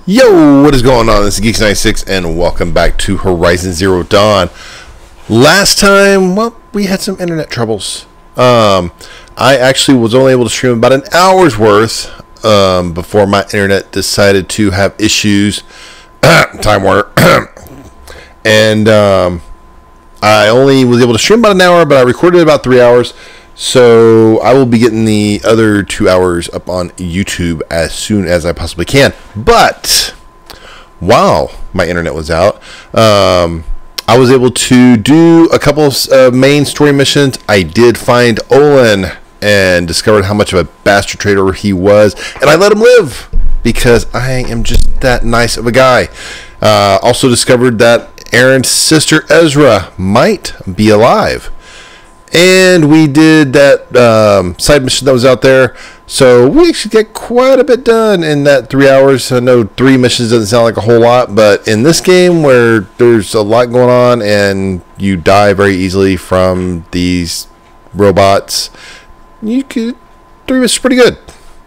Yo, what is going on? This is Geeks96 and welcome back to Horizon Zero Dawn. Last time, well, we had some internet troubles. I actually was only able to stream about an hour's worth before my internet decided to have issues. Time Warner. And I only was able to stream about an hour, but I recorded about 3 hours. So I will be getting the other 2 hours up on YouTube as soon as I possibly can. But while my internet was out, I was able to do a couple of main story missions. I did find Olin and discovered how much of a bastard traitor he was. And I let him live because I am just that nice of a guy. Also discovered that Aaron's sister Ezra might be alive. And we did that side mission that was out there. So we actually get quite a bit done in that 3 hours. I know 3 missions doesn't sound like a whole lot, but in this game where there's a lot going on and you die very easily from these robots, you could 3 missions pretty good.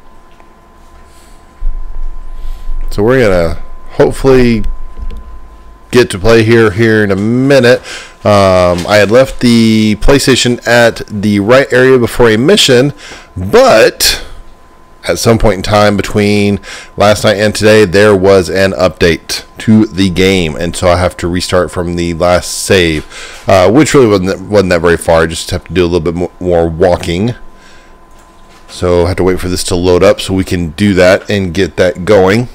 So we're gonna hopefully get to play here in a minute. I had left the PlayStation at the right area before a mission, but at some point in time between last night and today, there was an update to the game, and so I have to restart from the last save, which really wasn't that very far. I just have to do a little bit more walking. So I have to wait for this to load up so we can do that and get that going.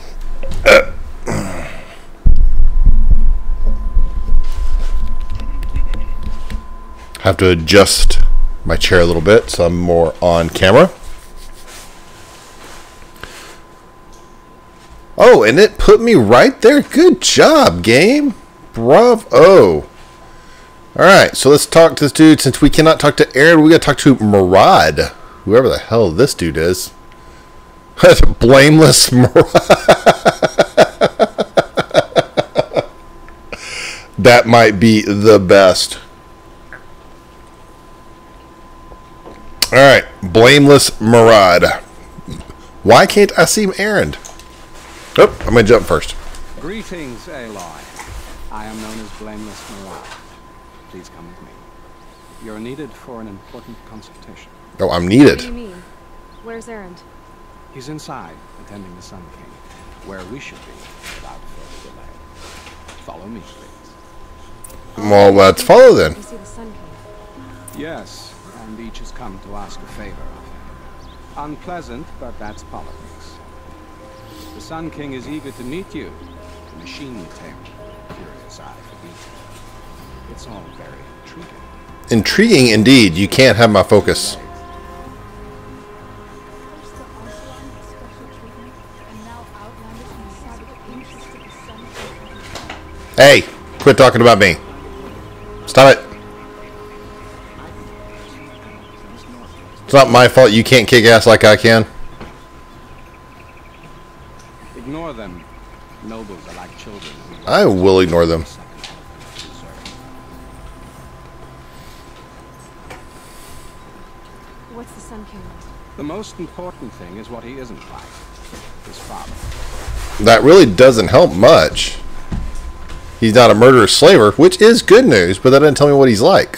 Have to adjust my chair a little bit so I'm more on camera. Oh, and it put me right there. Good job, game. Bravo. Alright, so let's talk to this dude. Since we cannot talk to Aaron, we gotta talk to Murad. Whoever the hell this dude is. Blameless Murad. That might be the best. Alright, Blameless Murad. Why can't I see Aaron? Oh, I'm going to jump first. Greetings, Aloy. I am known as Blameless Murad. Please come with me. You're needed for an important consultation. Oh, I'm needed. What do you mean? Where's Erend? He's inside, attending the Sun King, where we should be without further delay. Follow me, please. Well, let's follow then. You see the Sun King? Yes. And each has come to ask a favor of him. Unpleasant, but that's politics. The Sun King is eager to meet you. The machine tamer, curious eye for detail. It's all very intriguing. Intriguing indeed. You can't have my focus. Hey, quit talking about me. Stop it. It's not my fault you can't kick ass like I can. Ignore them. Nobles are like children. I will ignore them. What's the Sun King like? The most important thing is what he isn't like. His father. That really doesn't help much. He's not a murderous slaver, which is good news, but that doesn't tell me what he's like.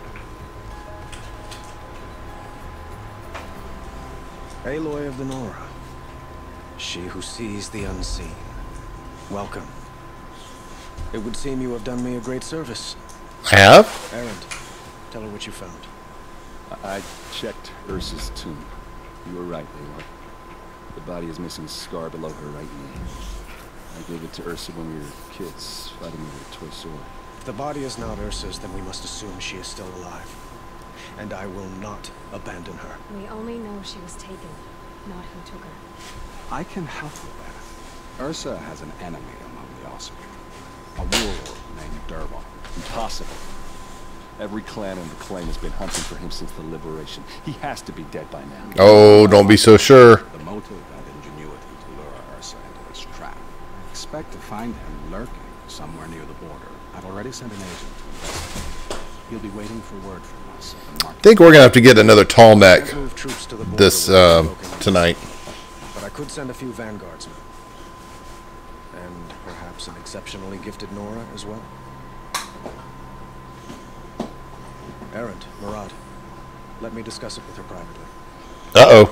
Aloy of the Nora, she who sees the unseen. Welcome. It would seem you have done me a great service. I have? Erend, tell her what you found. I checked Ursa's tomb. You were right, Aloy. The body is missing a scar below her right knee. I gave it to Ursa when we were kids, fighting with a toy sword. If the body is not Ursa's, then we must assume she is still alive. And I will not abandon her. We only know she was taken, not who took her. I can help with that. Ursa has an enemy among the Offspring. A warlord named Dervahl. Impossible. Every clan in the claim has been hunting for him since the liberation. He has to be dead by now. Oh, don't be so sure. The motive and ingenuity to lure Ursa into this trap. Expect to find him lurking somewhere near the border. I've already sent an agent to investigate. He'll be waiting for word from us. I think we're going to have to get another tall neck Move troops to the border this with spoken. tonight. But I could send a few vanguardsmen. perhaps an exceptionally gifted Nora as well? Erend, Murad, let me discuss it with her privately. Uh-oh.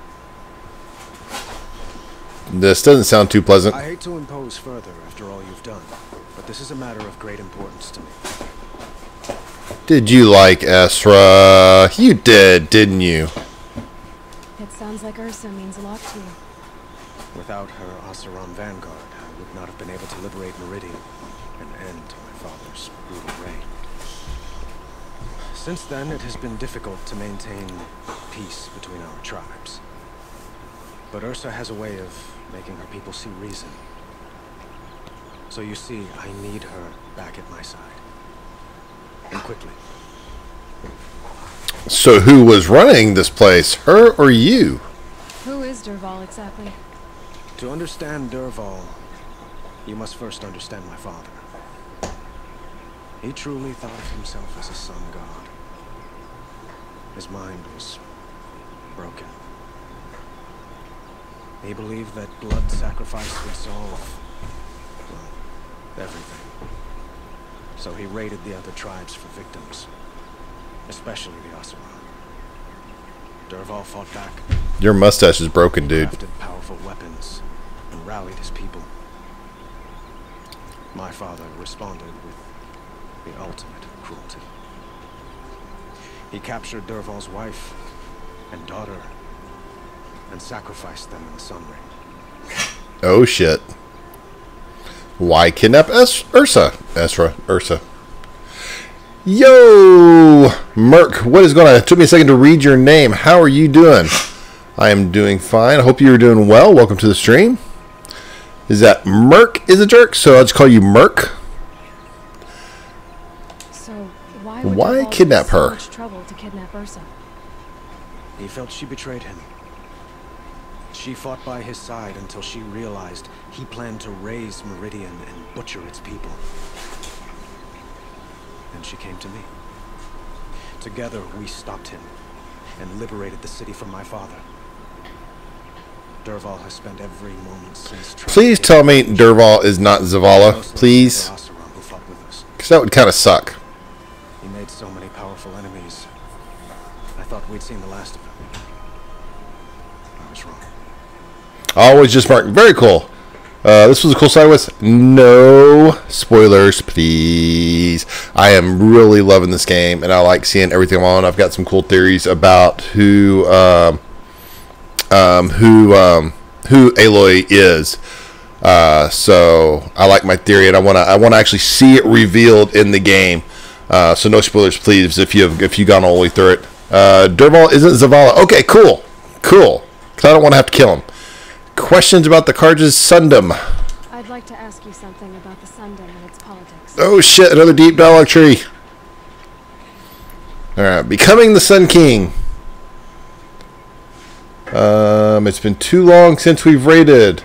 This doesn't sound too pleasant. I hate to impose further after all you've done, but this is a matter of great importance to me. Did you like Ezra? You did, didn't you? It sounds like Ursa means a lot to you. Without her Oseram vanguard, I would not have been able to liberate Meridian and end my father's brutal reign. Since then, it has been difficult to maintain peace between our tribes. But Ursa has a way of making her people see reason. So you see, I need her back at my side. And quickly. So who was running this place? Her or you? Who is Dervahl exactly? To understand Dervahl, you must first understand my father. He truly thought of himself as a sun god. His mind was broken. He believed that blood sacrifice would solve, well, everything. So he raided the other tribes for victims, especially the Oseram. Dervahl fought back. Your mustache is broken, dude. Crafted powerful weapons and rallied his people. My father responded with the ultimate cruelty. He captured Dervahl's wife and daughter and sacrificed them in the Sun Ring. Oh shit. Why kidnap Ursa? Ursa. Yo, Merc, what is going on? It took me a second to read your name. How are you doing? I am doing fine. I hope you're doing well. Welcome to the stream. Is that Merc is a jerk? So I'll just call you Merc. So why would Why Dervahl kidnap take so her? much trouble to kidnap Ursa? He felt she betrayed him. She fought by his side until she realized he planned to raise Meridian and butcher its people. Then she came to me. Together we stopped him and liberated the city from my father. Dervahl has spent every moment since. Please tell me Dervahl is not Zavala, please. Because that would kind of suck. He made so many powerful enemies. I thought we'd seen the last of him. I was wrong. Always just mark. Very cool. This was a cool side with no spoilers, please. I am really loving this game, and I like seeing everything on. I've got some cool theories about who Aloy is. So I like my theory, and I want to actually see it revealed in the game. So no spoilers, please. If you've gone all the way through it, Dervahl isn't Zavala. Okay, cool. Because I don't want to have to kill him. Questions about the Carja's Sundom. I'd like to ask you something about the Sundom and its politics. Oh shit! Another deep dialogue tree. All right, becoming the Sun King. It's been too long since we've raided.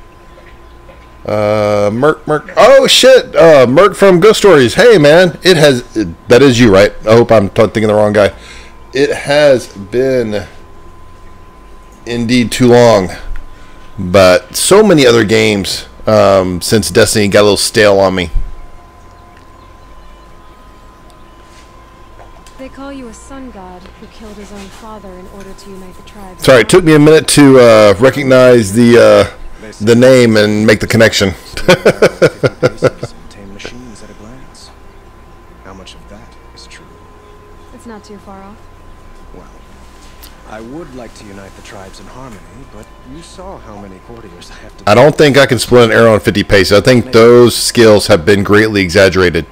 Merc. Oh shit! Merc from Ghost Stories. Hey man, that is you, right? I hope I'm thinking the wrong guy. It has been indeed too long, but so many other games since Destiny got a little stale on me. They call you a sun god who killed his own father in order to unite the tribes. Sorry, it took me a minute to recognize the name and make the connection. Tame machines at a glance. How much of that is true? It's not too far off. Well, I would like to unite the tribes in harmony, but you saw how many courtiers I have to. I don't think I can split an arrow in 50 paces. I think those skills have been greatly exaggerated.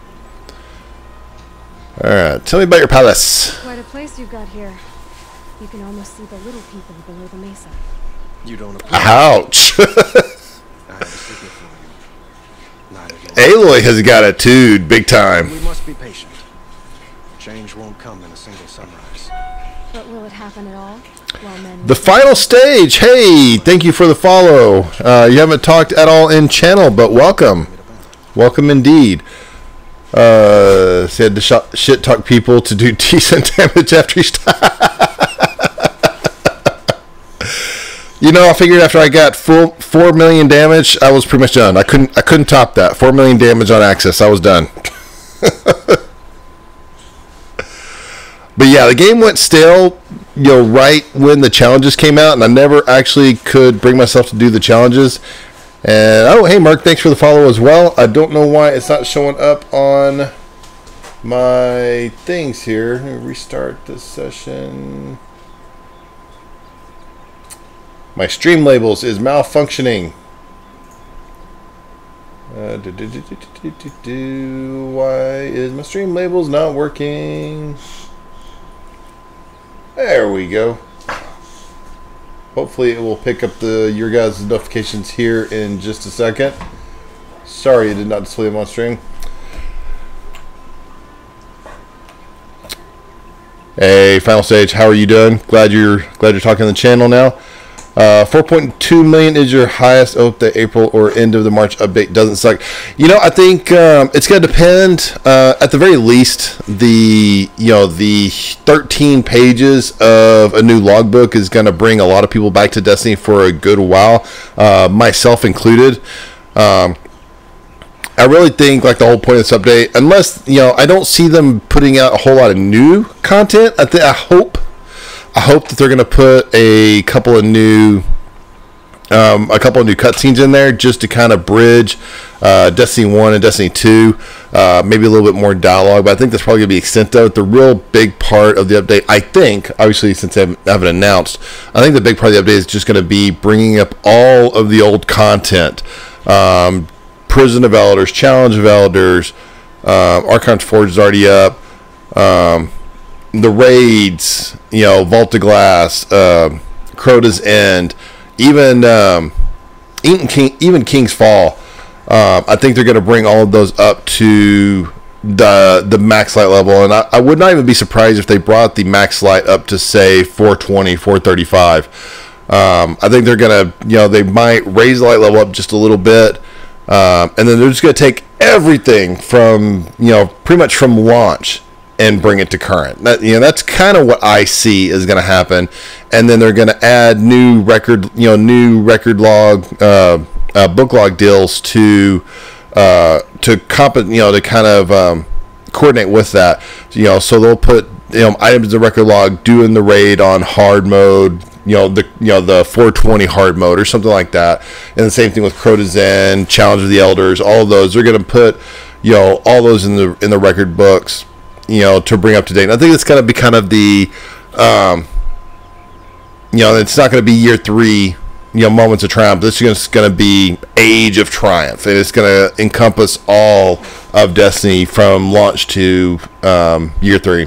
Alright, tell me about your palace. Quite a place you've got here. You can almost see the little people below the mesa. You don't approve. Ouch! I have a secret for you. Neither do I. Aloy has got a dude, big time. We must be patient. Change won't come in a single sunrise. But will it happen at all? While men The final stage. Hey, thank you for the follow. You haven't talked at all in channel, but welcome. Welcome indeed. Said to shit talk people to do decent damage after each time. You know, I figured after I got full 4 million damage, I was pretty much done. I couldn't top that. 4 million damage on Axis. I was done. But yeah, the game went stale, you know, right when the challenges came out, and I never actually could bring myself to do the challenges. And oh, hey Mark, thanks for the follow as well. I don't know why it's not showing up on my things here. Let me restart this session. My stream labels is malfunctioning. Why is my stream labels not working? There we go. Hopefully it will pick up your guys' notifications here in just a second. Sorry it did not display them on stream. Hey, Final Stage, how are you doing? Glad you're talking on the channel now. 4.2 million is your highest. Hope the April or end of the March update doesn't suck. You know, I think it's going to depend. At the very least, the 13 pages of a new logbook is going to bring a lot of people back to Destiny for a good while, myself included. I really think like the whole point of this update, unless I don't see them putting out a whole lot of new content. I hope that they're going to put a couple of new cutscenes in there just to kind of bridge Destiny 1 and Destiny 2. Maybe a little bit more dialogue, but I think that's probably going to be the extent of it. The real big part of the update, I think, obviously since they haven't announced, I think the big part of the update is just going to be bringing up all of the old content. Prison of Elders, Challenge of Elders, Archon's Forge is already up. The raids, Vault of Glass, Crota's End, even King's Fall. I think they're going to bring all of those up to the max light level, and I would not even be surprised if they brought the max light up to say 420, 435. I think they're going to, they might raise the light level up just a little bit, and then they're just going to take everything from, pretty much from launch and bring it to current. That's kind of what I see is going to happen. And then they're going to add new record log, book log deals to kind of coordinate with that. So they'll put items in the record log doing the raid on hard mode. The 420 hard mode or something like that. And the same thing with Crota's End, Challenge of the Elders. All of those they're going to put all those in the record books. To bring up to date. And I think it's going to be kind of the, it's not going to be year 3, moments of triumph. This is going to be age of triumph. And it's going to encompass all of Destiny from launch to year 3.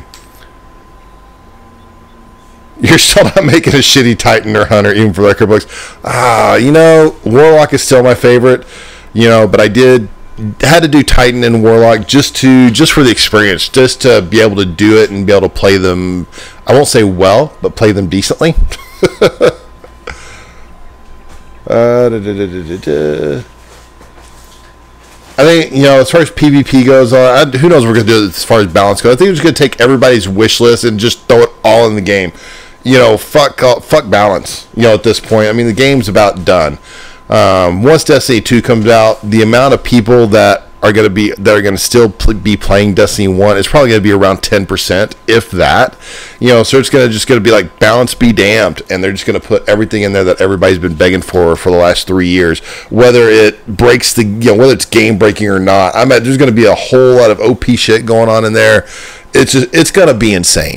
You're still not making a shitty Titan or Hunter even for record books. Warlock is still my favorite, but I had to do Titan and Warlock just for the experience, just to be able to do it and be able to play them. I won't say well, but play them decently. I think as far as PvP goes, who knows what we're gonna do as far as balance goes. I think we're just gonna take everybody's wish list and just throw it all in the game. Fuck balance. At this point, I mean the game's about done. Once Destiny 2 comes out, the amount of people that are going to still be playing Destiny 1 is probably going to be around 10%, if that. So it's going to be like balance be damned, and they're just going to put everything in there that everybody's been begging for the last 3 years, whether it breaks whether it's game breaking or not. I mean, there's going to be a whole lot of OP shit going on in there. It's going to be insane.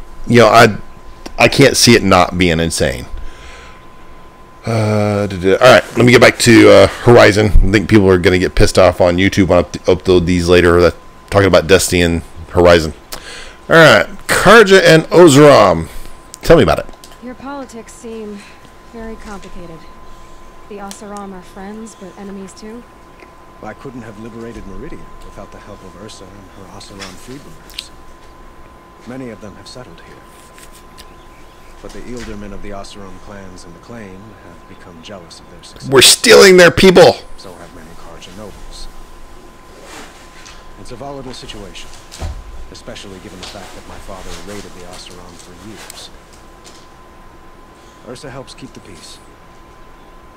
I can't see it not being insane. All right, let me get back to Horizon. I think people are going to get pissed off on YouTube when I upload these later, talking about Destiny and Horizon. All right, Karja and Oseram. Tell me about it. Your politics seem very complicated. The Oseram are friends, but enemies too? I couldn't have liberated Meridian without the help of Ursa and her Oseram freebooters. Many of them have settled here. But the Ealdormen of the Oseram clans and the Claim have become jealous of their success. We're stealing their people! So have many Karja nobles. It's a volatile situation, especially given the fact that my father raided the Oseram for years. Ursa helps keep the peace,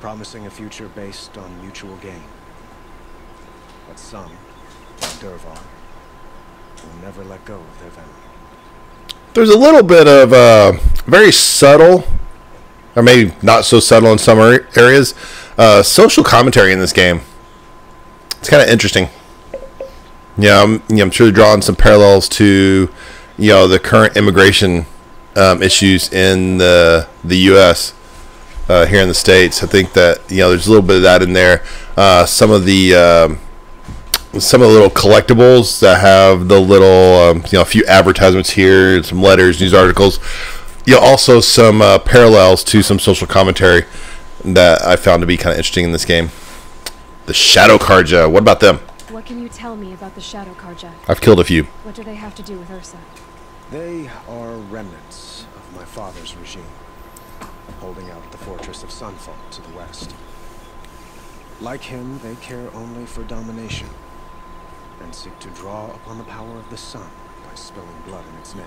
promising a future based on mutual gain. But some, like Dervahl, will never let go of their venom. There's a little bit of very subtle, or maybe not so subtle in some areas, social commentary in this game. It's kind of interesting. Yeah, I'm sure they're drawing some parallels to, the current immigration issues in the U.S. Here in the States. I think that there's a little bit of that in there. Some of the little collectibles that have the little a few advertisements here, some letters, news articles. Also some parallels to some social commentary that I found to be kind of interesting in this game. The Shadow Carja. What about them? What can you tell me about the Shadow Carja? I've killed a few. What do they have to do with Ursa? They are remnants of my father's regime, holding out the fortress of Sunfall to the west. Like him, they care only for domination, and seek to draw upon the power of the sun by spilling blood in its name.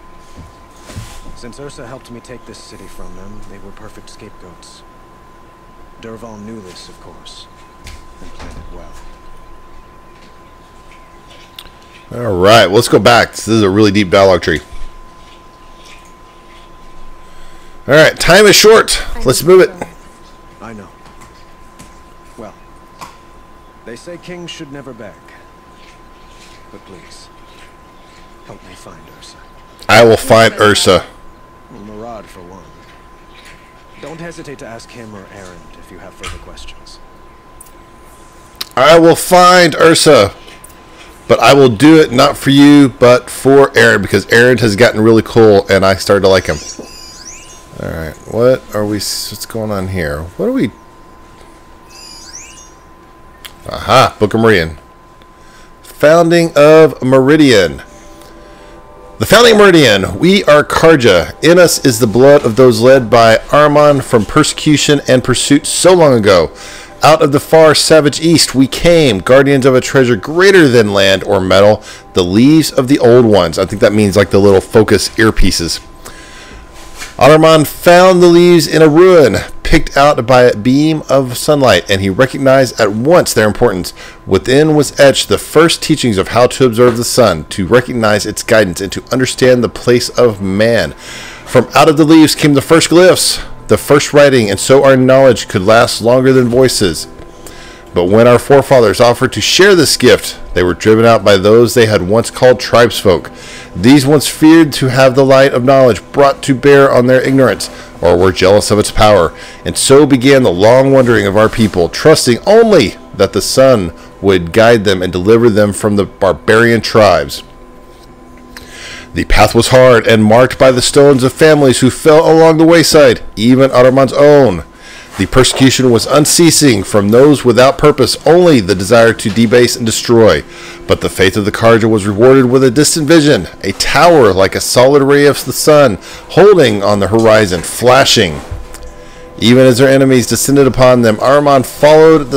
Since Ursa helped me take this city from them, they were perfect scapegoats. Dervahl knew this, of course, and planned it well. All right, well, let's go back. This is a really deep dialogue tree. All right, time is short. Let's move it. I know. Well, they say kings should never beg. But please, help me find Ursa. I will find Ursa. Murad, for one. Don't hesitate to ask him or Erend if you have further questions. I will find Ursa. But I will do it not for you, but for Erend, because Erend has gotten really cool, and I started to like him. All right, what's going on here? What are we? Aha, Book of Meridian. Founding of Meridian. The founding of Meridian. We are Carja. In us is the blood of those led by Ahriman from persecution and pursuit so long ago. Out of the far savage east we came, guardians of a treasure greater than land or metal, the leaves of the old ones. I think that means like the little focus earpieces. Ahriman found the leaves in a ruin, picked out by a beam of sunlight, and he recognized at once their importance. Within was etched the first teachings of how to observe the sun, to recognize its guidance, and to understand the place of man. From out of the leaves came the first glyphs, the first writing, and so our knowledge could last longer than voices. But when our forefathers offered to share this gift, they were driven out by those they had once called tribesfolk. These once feared to have the light of knowledge brought to bear on their ignorance, or were jealous of its power. And so began the long wandering of our people, trusting only that the sun would guide them and deliver them from the barbarian tribes. The path was hard and marked by the stones of families who fell along the wayside, even Ahriman's own. The persecution was unceasing from those without purpose, only the desire to debase and destroy. But the faith of the Carja was rewarded with a distant vision, a tower like a solid ray of the sun, holding on the horizon, flashing. Even as their enemies descended upon them, Ahriman followed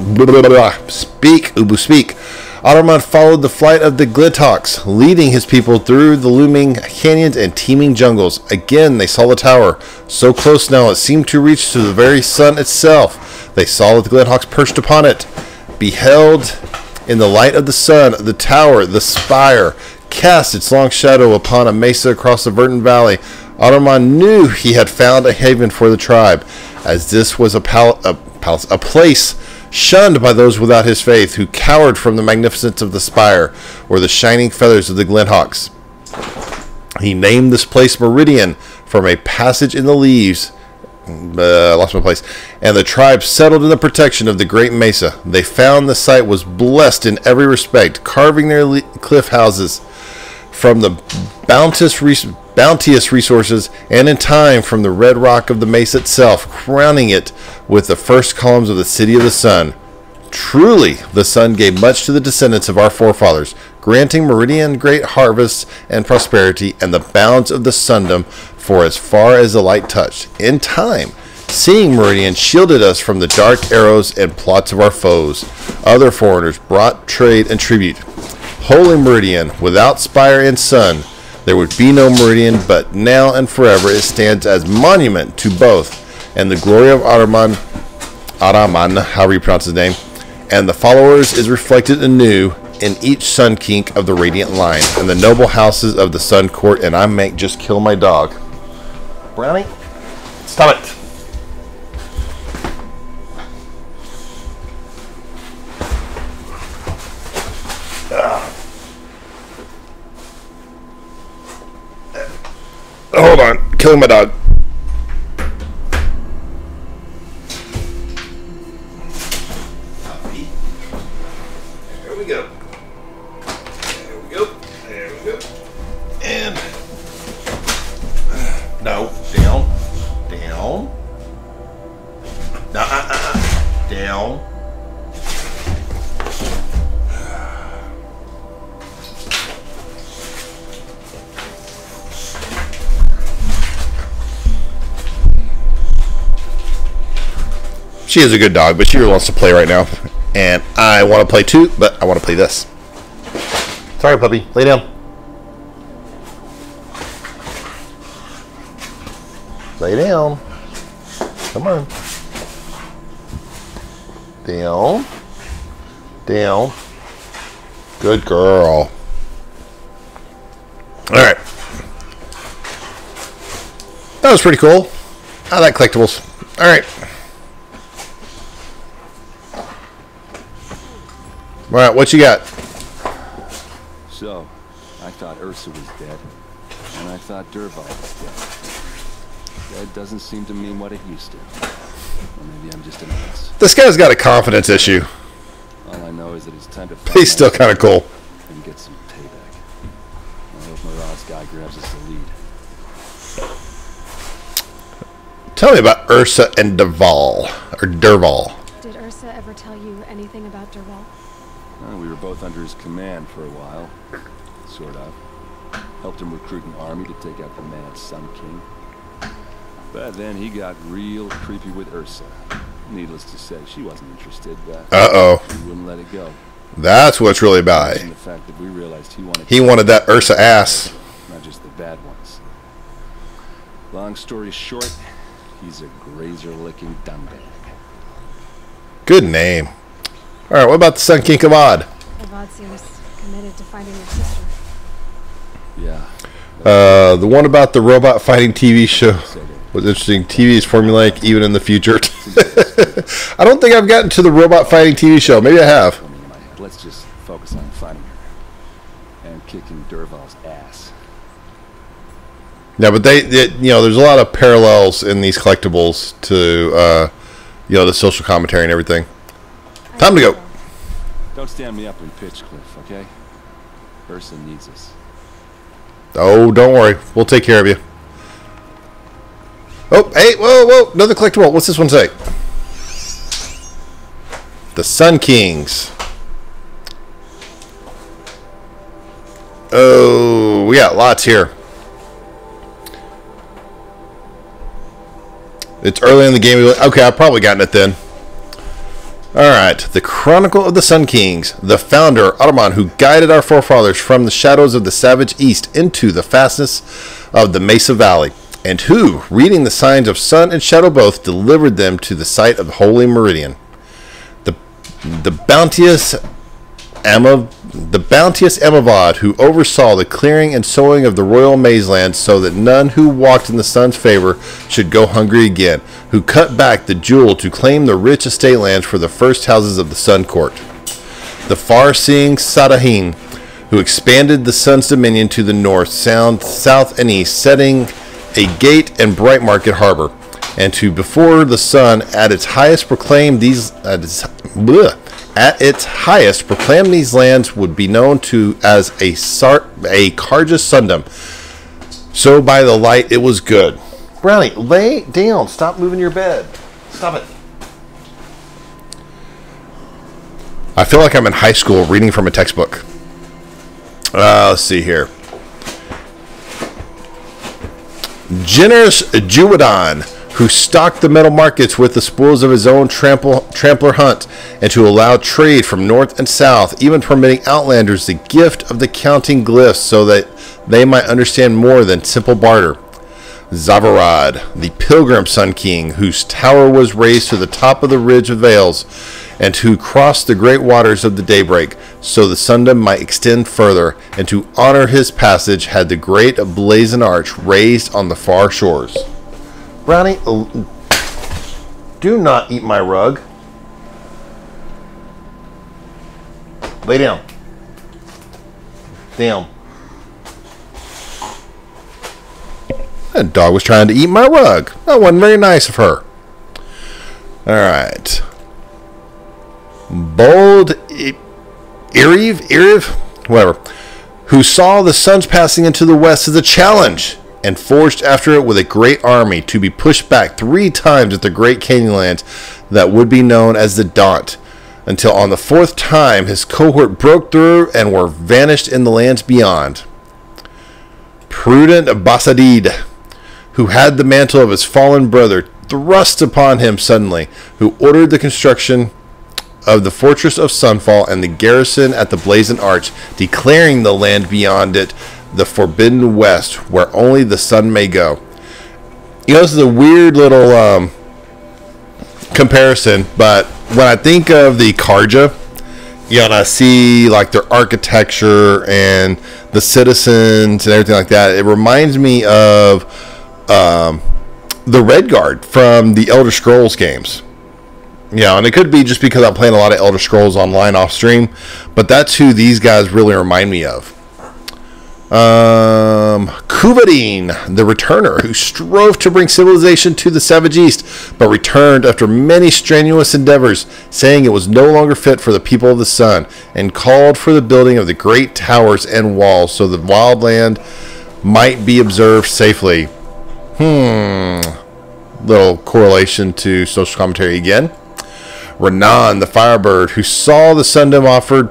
Ahriman followed the flight of the Glitox, leading his people through the looming canyons and teeming jungles. Again they saw the tower, so close now it seemed to reach to the very sun itself. They saw that the Glitox perched upon it, beheld in the light of the sun the tower, the spire, cast its long shadow upon a mesa across the verdant valley. Ahriman knew he had found a haven for the tribe, as this was a place shunned by those without his faith, who cowered from the magnificence of the spire or the shining feathers of the Glinthawks. He named this place Meridian from a passage in the leaves. Lost my place. And the tribe settled in the protection of the great mesa. They found the site was blessed in every respect, carving their cliff houses from the bounteous resources, and in time from the red rock of the mesa itself, crowning it with the first columns of the City of the Sun. Truly, the sun gave much to the descendants of our forefathers, granting Meridian great harvests and prosperity, and the bounds of the sundom for as far as the light touched. In time, seeing Meridian shielded us from the dark arrows and plots of our foes. Other foreigners brought trade and tribute. Holy Meridian, without spire and sun, there would be no Meridian, but now and forever it stands as monument to both, and the glory of Ahriman Araman, however you pronounce his name, and the followers is reflected anew in each Sun King of the Radiant line, and the noble houses of the Sun Court, and I may just kill my dog. Brownie, stop it. Hold on, killing my dog. There we go. There we go. There we go. And no, down, down, down. She is a good dog, but she really wants to play right now. And I want to play too, but I want to play this. Sorry, puppy. Lay down. Lay down. Come on. Down. Down. Good girl. Alright. That was pretty cool. I like collectibles. Alright. Alright, what you got? So, I thought Ursa was dead, and I thought Dervahl was dead. That doesn't seem to mean what it used to. Or maybe I'm just an ass. This guy's got a confidence issue. All I know is that it's time to He's still kind of cool. and get some payback. I hope Marat's guy grabs us the lead. Tell me about Ursa and Dervahl. Or Dervahl. Did Ursa ever tell you anything about Dervahl? Well, we were both under his command for a while. Sort of. Helped him recruit an army to take out the mad Sun King. But then he got real creepy with Ursa. Needless to say, she wasn't interested, but Uh-oh. he wouldn't let it go. That's what it's really about. And the fact that we realized He wanted that Ursa ass. not just the bad ones. Long story short, he's a grazer-licking dumbbag. Good name. Alright, what about the Sun King Avad? Avad seems committed to finding your sister. Yeah. The one about the robot fighting TV show was interesting. TV is formulaic even in the future. I don't think I've gotten to the robot fighting TV show. Maybe I have. Let's just focus on finding her and kicking Dervahl's ass. Yeah, but there's a lot of parallels in these collectibles to, the social commentary and everything. Time to go. Don't stand me up in pitch, Cliff, okay? Ursa needs us. Oh, don't worry. We'll take care of you. Oh, hey, whoa, another collectible. What's this one say? The Sun Kings. Oh, we got lots here. It's early in the game. Okay, I've probably gotten it then. Alright, the Chronicle of the Sun Kings. The founder, Araman, who guided our forefathers from the shadows of the savage east into the fastness of the Mesa Valley, and who, reading the signs of sun and shadow both, delivered them to the site of the Holy Meridian. The bounteous Amavad, who oversaw the clearing and sowing of the royal maizeland so that none who walked in the sun's favor should go hungry again, who cut back the jewel to claim the rich estate lands for the first houses of the Sun Court. The far-seeing Sadahin, who expanded the sun's dominion to the north, south, and east, setting a gate and bright market harbor, and to before the sun at its highest proclaim these lands would be known to as a Carja Sundom. So by the light it was good. Brownie, lay down. Stop moving your bed. Stop it. I feel like I'm in high school reading from a textbook. Let's see here. Generous Juwadon, who stocked the metal markets with the spoils of his own trampler hunt, and to allow trade from north and south, even permitting outlanders the gift of the counting glyphs so that they might understand more than simple barter. Zavarad, the pilgrim Sun King, whose tower was raised to the top of the ridge of Vales, and who crossed the great waters of the daybreak, so the Sundom might extend further, and to honor his passage had the great blazon arch raised on the far shores. Brownie, do not eat my rug. Lay down. Damn. That dog was trying to eat my rug. That wasn't very nice of her. Alright. Bold Iriv, whatever, who saw the suns passing into the west as a challenge, and forged after it with a great army to be pushed back 3 times at the great Canyonlands that would be known as the Daunt, until on the 4th time his cohort broke through and were vanished in the lands beyond. Prudent Basadid, who had the mantle of his fallen brother thrust upon him suddenly, who ordered the construction of the fortress of Sunfall and the garrison at the Blazon Arch, declaring the land beyond it the forbidden west, where only the sun may go. You know, this is a weird little comparison, but when I think of the Karja, you know, and I see like their architecture and the citizens and everything like that, it reminds me of the Redguard from the Elder Scrolls games. Yeah, and it could be just because I'm playing a lot of Elder Scrolls online off stream, but that's who these guys really remind me of. Kuvadin, the Returner, who strove to bring civilization to the Savage East, but returned after many strenuous endeavors, saying it was no longer fit for the people of the sun, and called for the building of the great towers and walls so the wild land might be observed safely. Little correlation to social commentary again. Renan, the Firebird, who saw the Sundom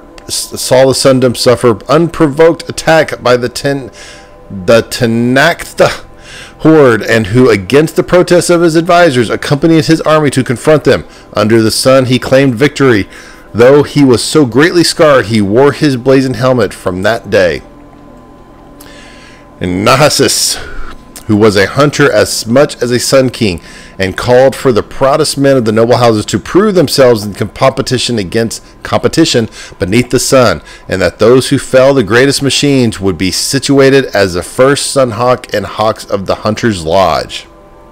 suffer unprovoked attack by the Tenaktha horde, and who, against the protests of his advisors, accompanied his army to confront them. Under the sun he claimed victory. Though he was so greatly scarred, he wore his blazoned helmet from that day. And Nahasis, who was a hunter as much as a Sun King, and called for the proudest men of the noble houses to prove themselves in competition beneath the sun, and that those who fell the greatest machines would be situated as the first Sun Hawk and Hawks of the Hunter's Lodge.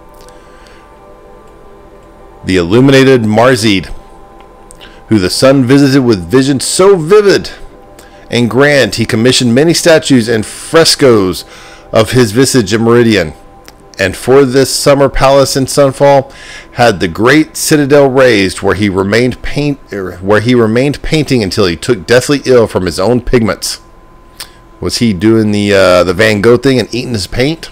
The illuminated Marzid, who the sun visited with vision so vivid and grand, he commissioned many statues and frescoes of his visage in Meridian, and for this summer palace in Sunfall had the great citadel raised, where he remained painting until he took deathly ill from his own pigments. Was he doing the Van Gogh thing and eating his paint?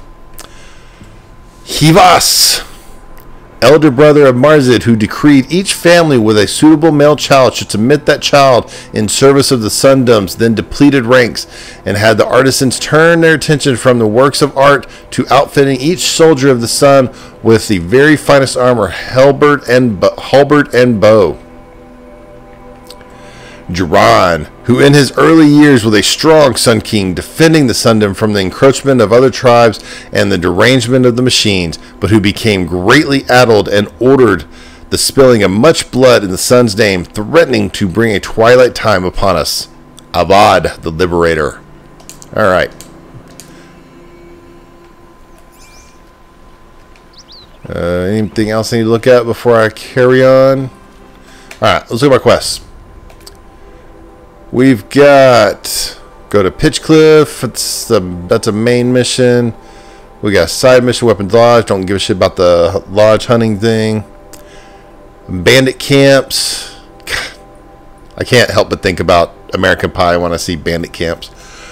Hivas, elder brother of Marzid, who decreed each family with a suitable male child should submit that child in service of the Sundom's then depleted ranks, and had the artisans turn their attention from the works of art to outfitting each soldier of the sun with the very finest armor, halberd and bow. Jiran, who in his early years was a strong Sun King, defending the Sundom from the encroachment of other tribes and the derangement of the machines, but who became greatly addled and ordered the spilling of much blood in the sun's name, threatening to bring a twilight time upon us. Avad, the Liberator. Alright. Anything else I need to look at before I carry on? Alright, let's look at my quests. We've got go to Pitchcliff. That's a main mission. We got a side mission, Weapons Lodge. Don't give a shit about the lodge hunting thing. Bandit camps. God, I can't help but think about American Pie when I see bandit camps.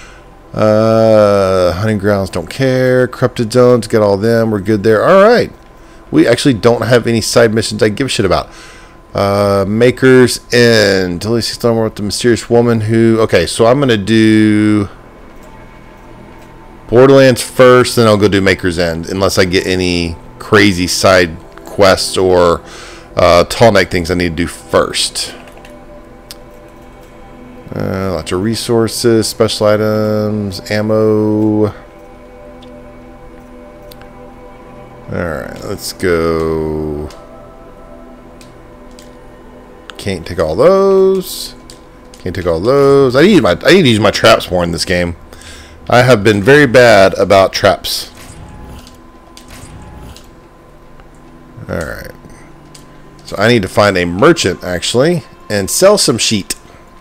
Hunting grounds, don't care. Corrupted zones, get all them. We're good there. All right. We actually don't have any side missions I give a shit about. Maker's End. Totally Storm with the mysterious woman who... Okay, so I'm going to do Borderlands first, then I'll go do Maker's End, unless I get any crazy side quests or tall neck things I need to do first. Lots of resources, special items, ammo. Alright, let's go. Can't take all those. Can't take all those. I need to use my traps more in this game. I have been very bad about traps. Alright. So I need to find a merchant, actually, and sell some sheet.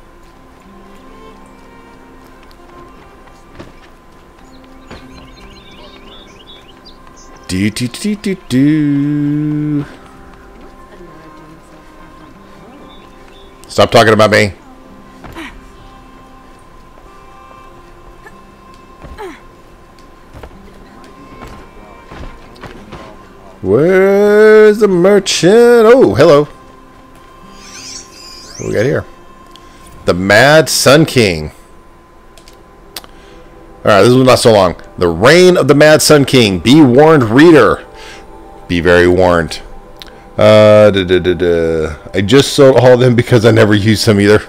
Do. Stop talking about me. Where's the merchant? Oh, hello. What we got here? The Mad Sun King. Alright, this was not so long. The Reign of the Mad Sun King. Be warned, reader. Be very warned. I just sold all of them because I never used them either.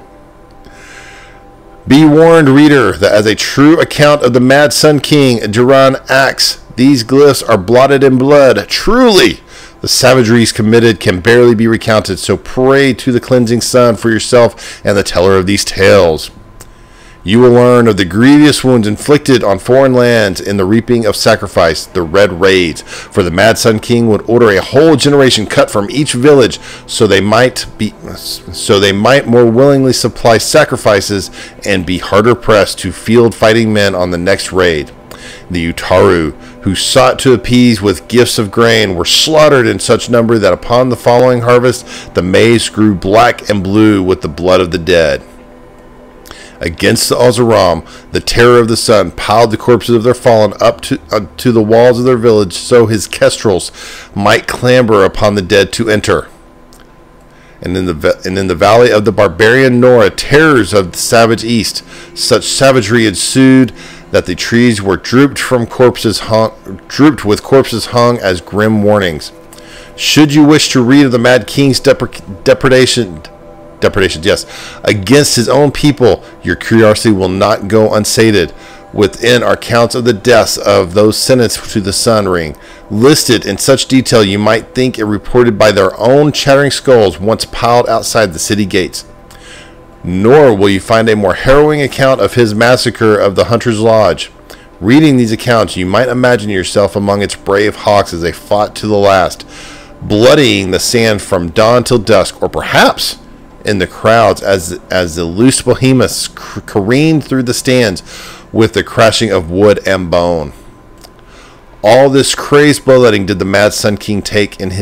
Be warned, reader, that as a true account of the Mad Sun King, Jiran acts, these glyphs are blotted in blood. Truly, the savageries committed can barely be recounted, so pray to the cleansing sun for yourself and the teller of these tales. You will learn of the grievous wounds inflicted on foreign lands in the reaping of sacrifice, the Red Raids. For the Mad Sun King would order a whole generation cut from each village, so they might more willingly supply sacrifices and be harder pressed to field fighting men on the next raid. The Utaru, who sought to appease with gifts of grain, were slaughtered in such number that upon the following harvest, the maize grew black and blue with the blood of the dead. Against the Oseram, the terror of the sun piled the corpses of their fallen up to the walls of their village, so his kestrels might clamber upon the dead to enter. And in the valley of the barbarian Nora, terrors of the savage east, such savagery ensued that the trees were drooped with corpses hung as grim warnings. Should you wish to read of the Mad King's depredations, yes, against his own people, your curiosity will not go unsated. Within are counts of the deaths of those sentenced to the Sun Ring, listed in such detail you might think it reported by their own chattering skulls once piled outside the city gates. Nor will you find a more harrowing account of his massacre of the Hunter's Lodge. Reading these accounts, you might imagine yourself among its brave hawks as they fought to the last, bloodying the sand from dawn till dusk, or perhaps in the crowds as the loose behemoths careened through the stands with the crashing of wood and bone. All this crazed bloodletting did the Mad Sun King take in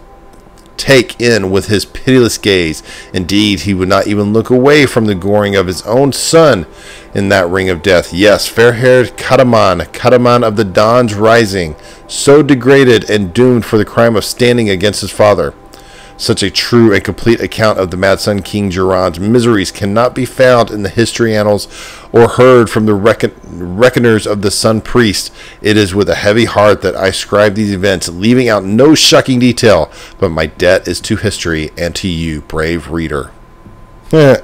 with his pitiless gaze. Indeed, he would not even look away from the goring of his own son in that ring of death. Yes, fair-haired Kataman of the Dawn's Rising, so degraded and doomed for the crime of standing against his father. Such a true and complete account of the Mad Sun King Jiran's miseries cannot be found in the history annals or heard from the reckoners of the Sun Priest. It is with a heavy heart that I scribe these events, leaving out no shocking detail, but my debt is to history and to you, brave reader. I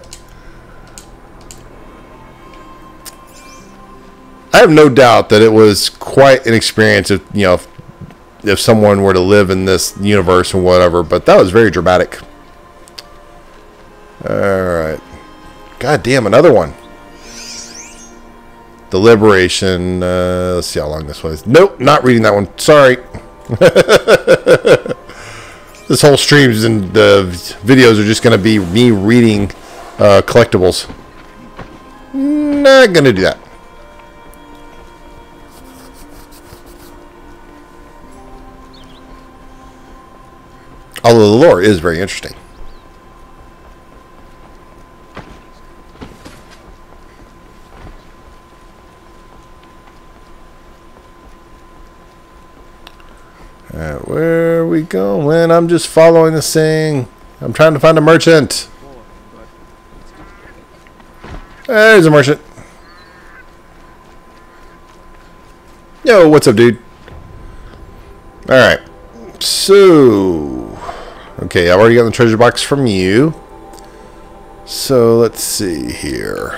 have no doubt that it was quite an experience if someone were to live in this universe and whatever, but that was very dramatic. Alright. God damn, another one. The Liberation. Let's see how long this one is. Nope, not reading that one. Sorry. This whole streams and the videos are just going to be me reading collectibles. Not going to do that. Although the lore is very interesting. Alright, where are we going? I'm just following this thing. I'm trying to find a merchant. There's a merchant. Yo, what's up, dude? Alright. So... okay, I've already got the treasure box from you. So, let's see here.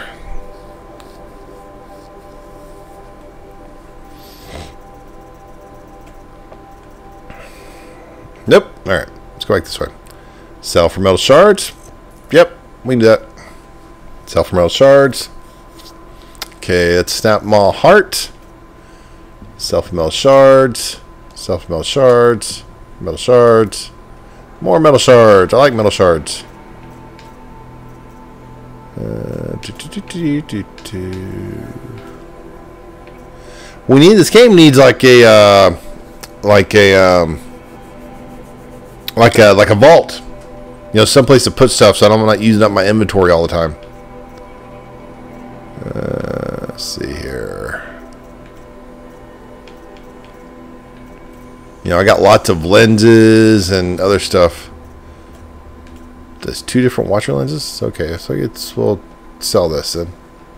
Nope. Alright. Let's go back this way. Sell for metal shards. Yep. We can do that. Sell for metal shards. Okay, let's snap Maw Heart. Sell for metal shards. Sell for metal shards. Metal shards. More metal shards. I like metal shards. We need, this game needs like a like a vault, you know, someplace to put stuff so I'm not using up my inventory all the time. Let's see here. You know, I got lots of lenses and other stuff. There's 2 different watcher lenses. Okay, so we'll sell this then.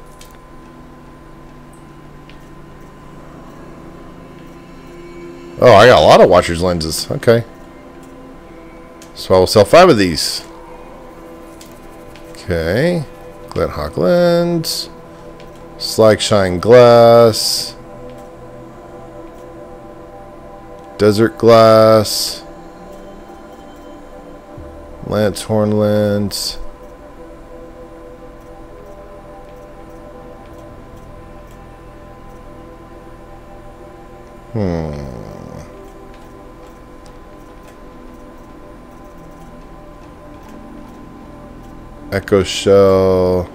Oh, I got a lot of watcher's lenses. Okay. So I will sell 5 of these. Okay. Glint Hawk lens. Slag Shine glass. Desert glass. Lance Horn lens. Echo shell.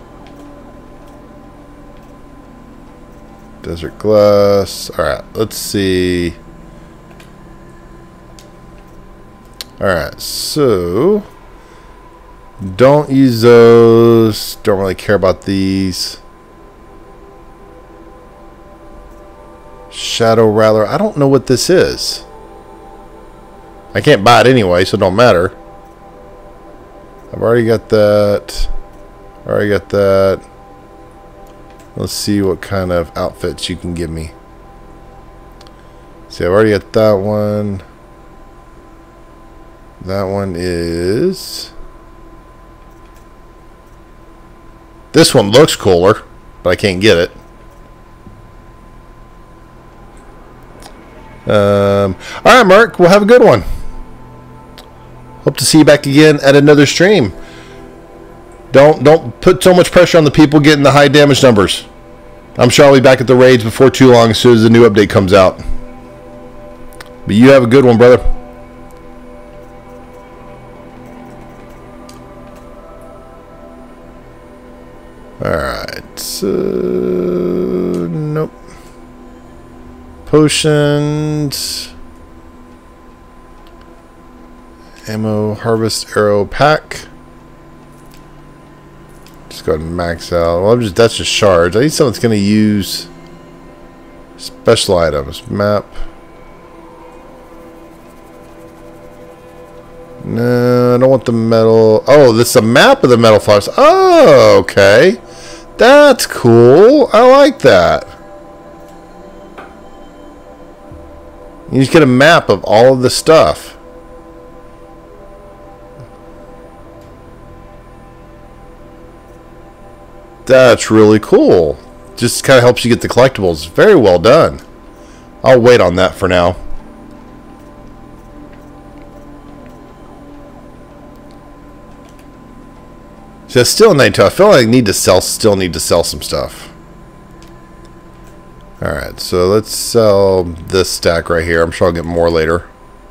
Desert glass. Alright, let's see. Alright, so don't use those. Don't really care about these. Shadow Rattler. I don't know what this is. I can't buy it anyway, so it don't matter. I've already got that. Already got that. Let's see what kind of outfits you can give me. See, I've already got that one. That one is... This one looks cooler, but I can't get it. Alright, Mark, we'll have a good one. Hope to see you back again at another stream. Don't put so much pressure on the people getting the high damage numbers. I'm sure I'll be back at the raids before too long as soon as the new update comes out. But you have a good one, brother. Alright, so... Nope. Potions... Ammo, harvest, arrow, pack. Just go ahead and max out. Well, that's just shards. I need something that's going to use special items. Map. No, I don't want the metal. Oh, this is a map of the metal flowers. Oh, okay. That's cool. I like that. You just get a map of all of the stuff. That's really cool. Just kind of helps you get the collectibles. Very well done. I'll wait on that for now. So it's still night too. I feel like I need to still need to sell some stuff. Alright, so let's sell this stack right here. I'm sure I'll get more later.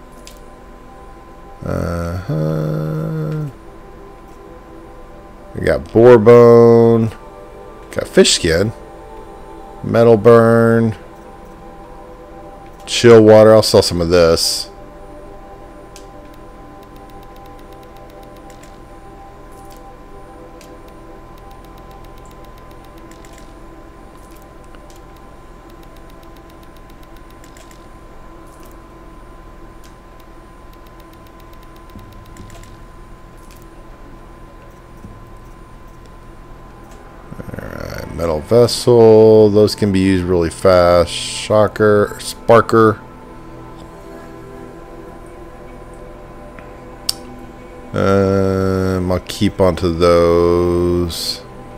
We got boar bone. Got fish skin. Metal burn. Chill water. I'll sell some of this. Metal vessel, those can be used really fast. Shocker, sparker. I'll keep onto those.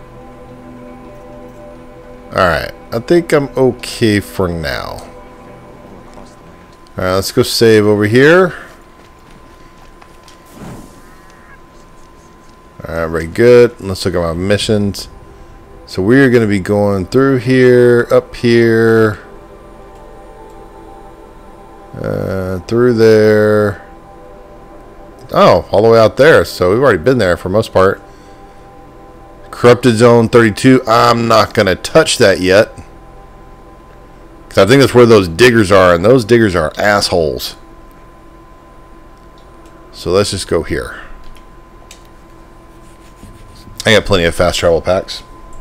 Alright, I think I'm okay for now. Alright, let's go save over here. Everybody good? Let's look at my missions. So we're going to be going through here, up here, through there. Oh, all the way out there. So we've already been there for most part. Corrupted Zone 32. I'm not going to touch that yet. Because I think that's where those diggers are. And those diggers are assholes. So let's just go here. I got plenty of fast travel packs.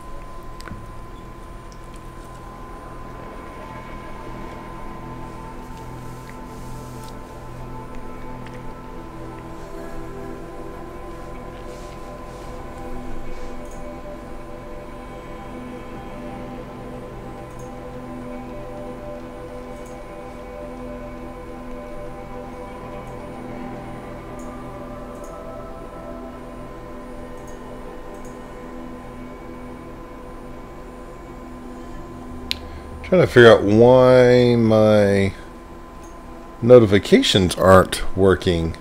Trying to figure out why my notifications aren't working.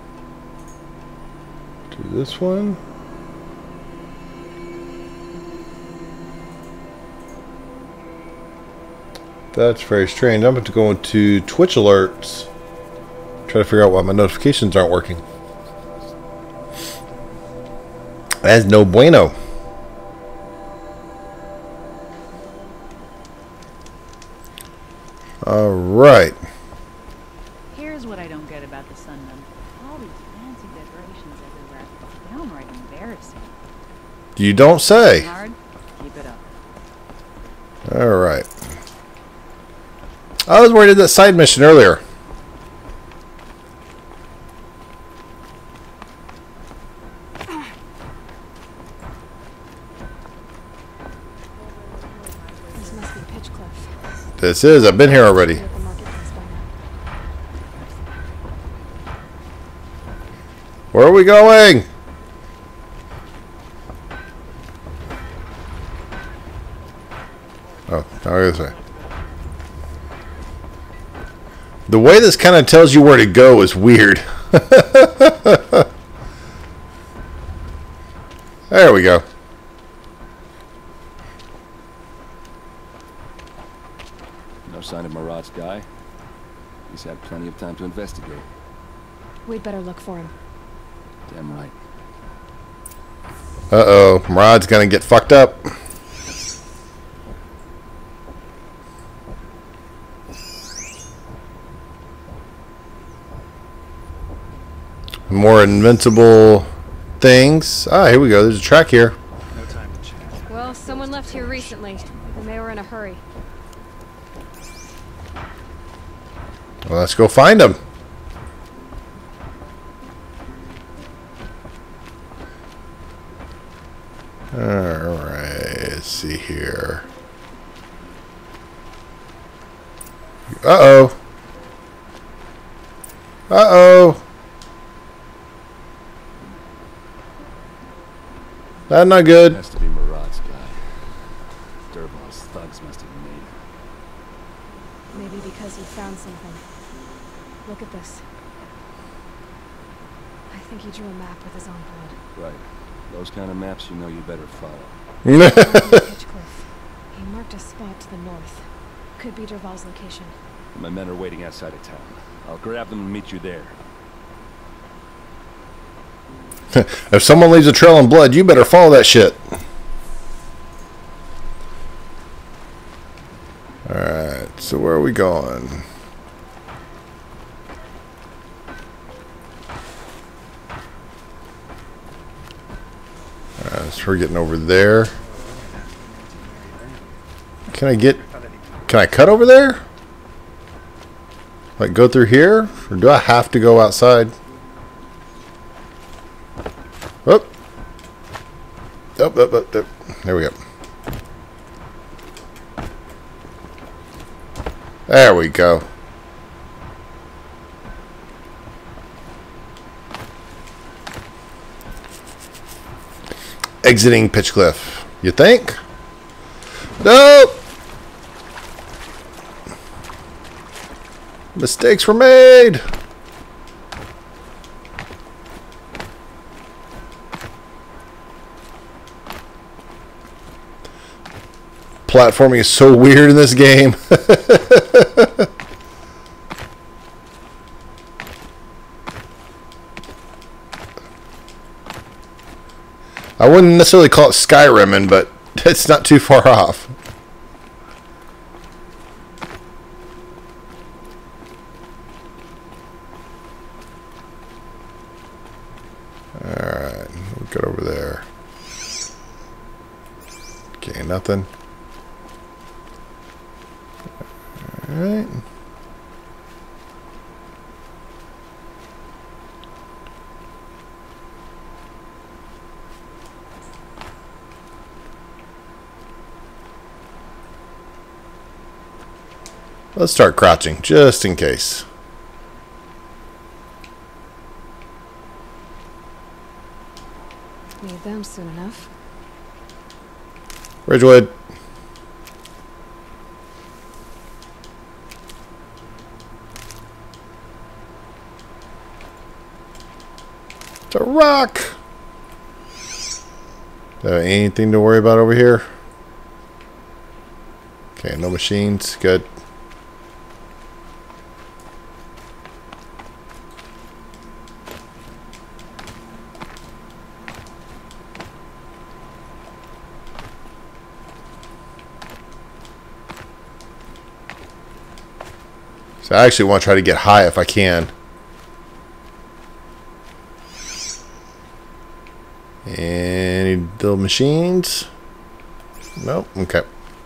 Do this one. That's very strange. I'm going to go into Twitch alerts. Try to figure out why my notifications aren't working. That's no bueno. All right. Here's what I don't get about the Sundom. All these fancy decorations everywhere. Downright embarrassing. You don't say. Hard? Keep it up. All right. I was worried about that side mission earlier. This must be Pitchcliff. This is. I've been here already. At the marketplace by now. Where are we going? Oh, now this way. The way this kind of tells you where to go is weird. There we go. No sign of Marad's guy. He's had plenty of time to investigate. We'd better look for him. Damn right. Uh-oh. Murad's gonna get fucked up. More invincible things. Ah, here we go. There's a track here. No time to chat. Well, someone left here recently, and they were in a hurry. Well, let's go find them. Alright, let's see here. Uh-oh. Uh-oh. That's not good. Has to be Marad's guy. Dervahl's thugs must have made him. Maybe because he found something. Look at this. I think he drew a map with his own blood. Right. Those kind of maps, you know you better follow. Pitchcliff. He marked a spot to the north. Could be Dervahl's location. My men are waiting outside of town. I'll grab them and meet you there. If someone leaves a trail in blood, you better follow that shit. Alright, so where are we going? Alright, so we're getting over there. Can I cut over there? Like go through here? Or do I have to go outside? Oh. Up. There we go. There we go. Exiting Pitchcliff. You think? Nope. Mistakes were made. platforming is so weird in this game. I wouldn't necessarily call it Skyrimming, but it's not too far off. Alright, we'll get over there. Okay, nothing. Alright. Let's start crouching, just in case. Need them soon enough. Ridgewood. It's a rock. Anything to worry about over here? Okay, no machines. Good. So I actually want to try to get high if I can. Any little machines? Nope. Okay.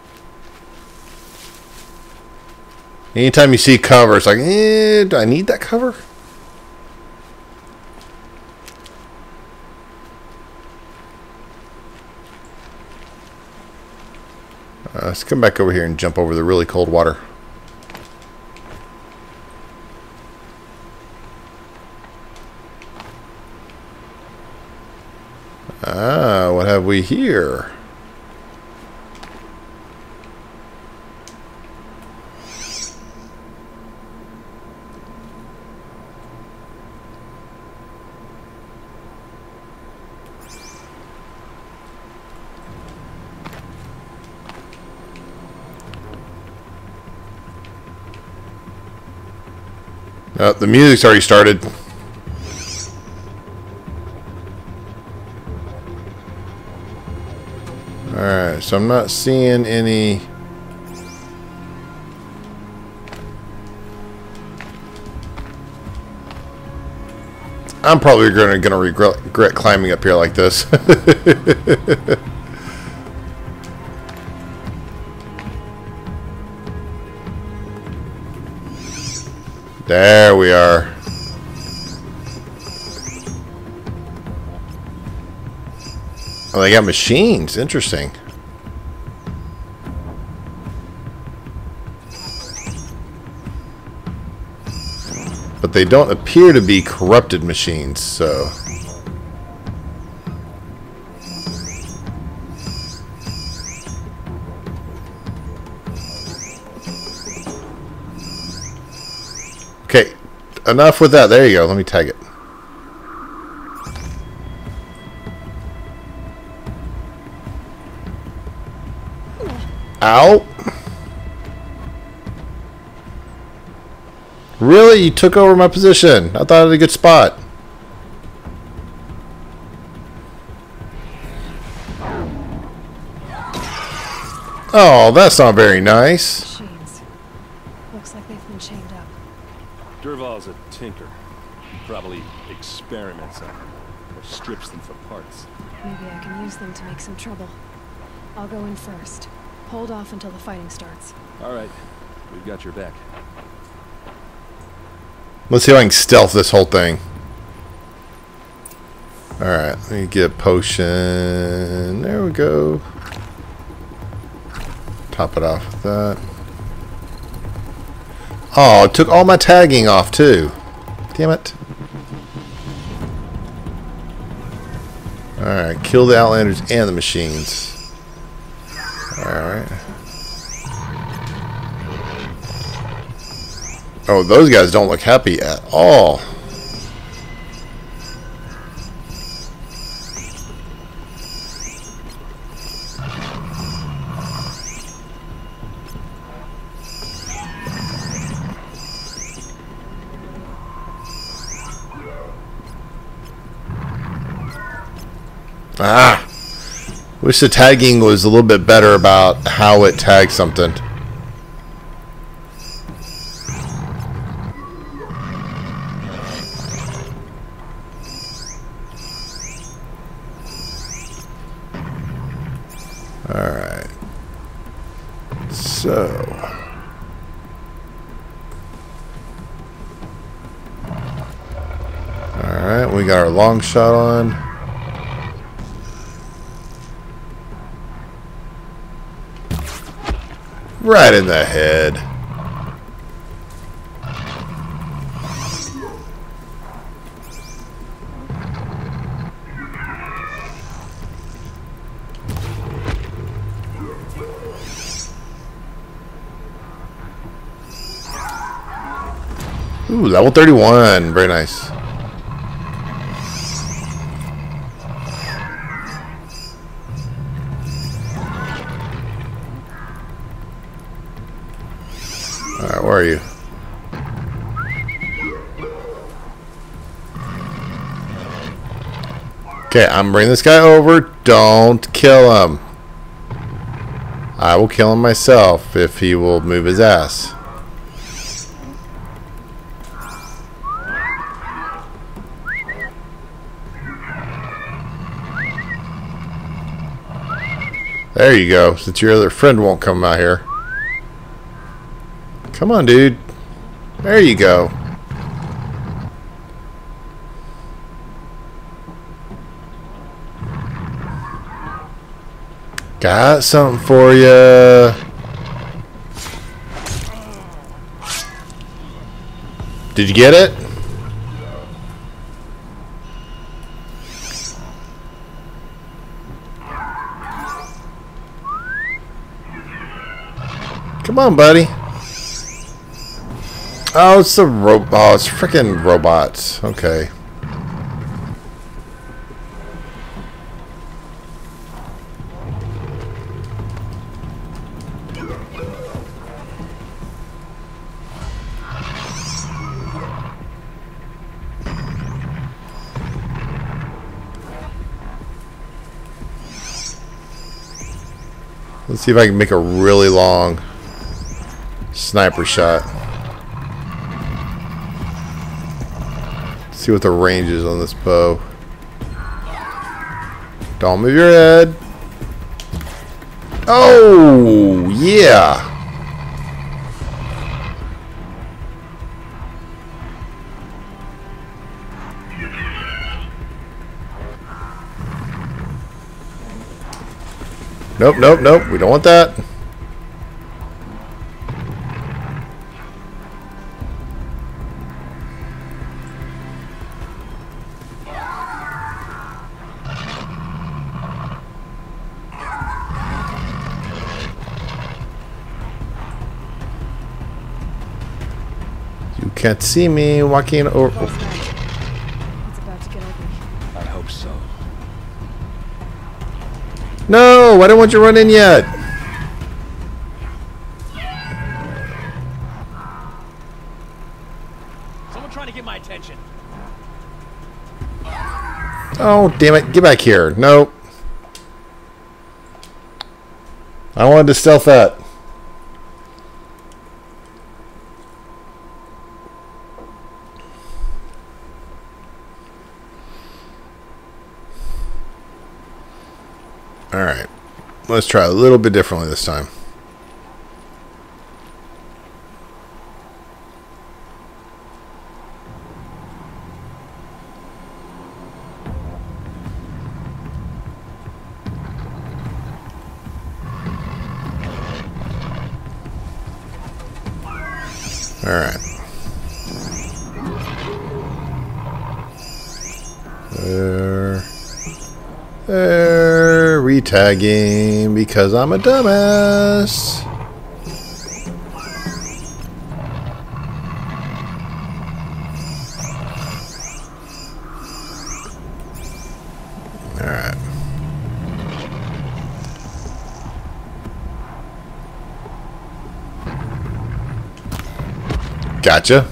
Anytime you see cover, it's like, do I need that cover? Let's come back over here and jump over the really cold water. Ah, what have we here? The music's already started. Alright, so I'm not seeing any... I'm probably gonna regret climbing up here like this. There we are. Oh, they got machines. Interesting. But they don't appear to be corrupted machines, so... Okay, enough with that. There you go. Let me tag it. Ow! Really? You took over my position. I thought it was a good spot. Oh, that's not very nice. Machines. Looks like they've been chained up. Dervahl's a tinker. He probably experiments on them, or strips them for parts. Maybe I can use them to make some trouble. I'll go in first. Hold off until the fighting starts. All right, we've got your back. Let's see if I can stealth this whole thing. Alright, let me get a potion. There we go. Top it off with that. Oh, it took all my tagging off too. Damn it. Alright, kill the Outlanders and the machines. Alright. Oh, those guys don't look happy at all. Ah! Wish the tagging was a little bit better about how it tags something. Alright. So. Alright, we got our long shot on. Right in the head. Ooh, level 31. Very nice. Alright, where are you? Okay, I'm bringing this guy over. Don't kill him. I will kill him myself if he will move his ass. There you go, since your other friend won't come out here. Come on, dude. There you go. Got something for you. Did you get it? Come on, buddy. Oh, it's the oh, it's freaking robots. Okay. Let's see if I can make a really long sniper shot. See what the range is on this bow. Don't move your head. Oh, yeah. Nope, nope, nope. We don't want that. You can't see me walking over. It's about to get ugly. I hope so. No, I don't want you to run in yet. Someone trying to get my attention. Oh, damn it. Get back here. Nope. I wanted to stealth that. Alright. Let's try a little bit differently this time. Alright. Retagging because I'm a dumbass. Alright. Gotcha.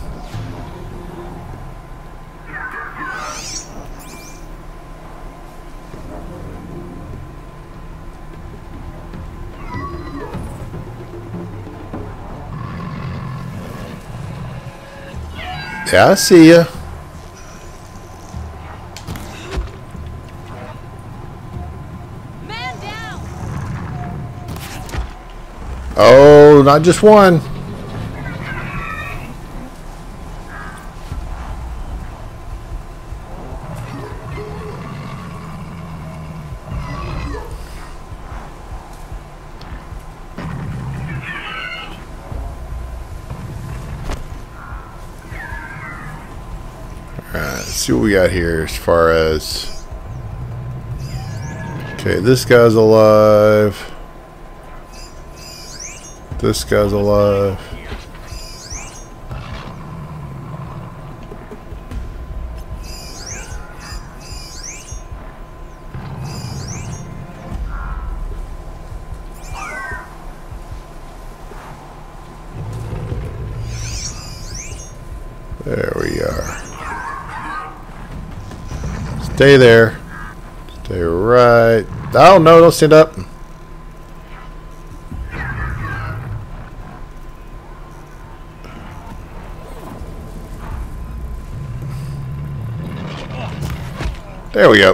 Yeah, I see ya. Man down! Oh, not just one. Alright, let's see what we got here as far as... Okay, this guy's alive. This guy's alive. There we are. Stay there. Stay right. Oh no, don't stand up. There we go.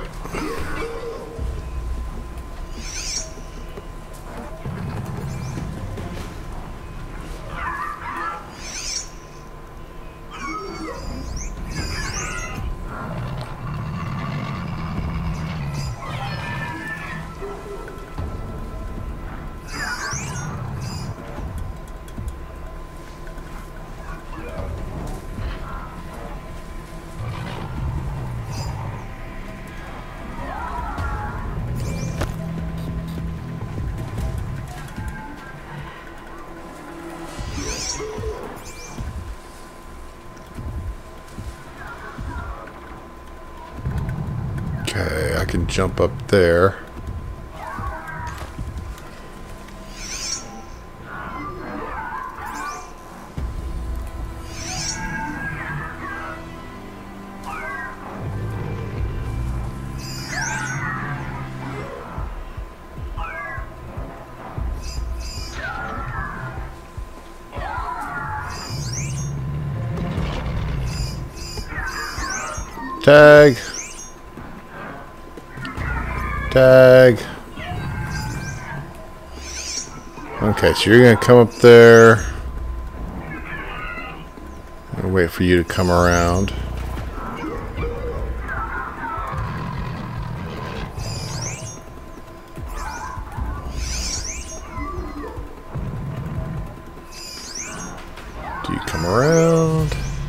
Okay, I can jump up there. Tag. Tag. Okay, so you're gonna come up there and wait for you to come around. Do you come around?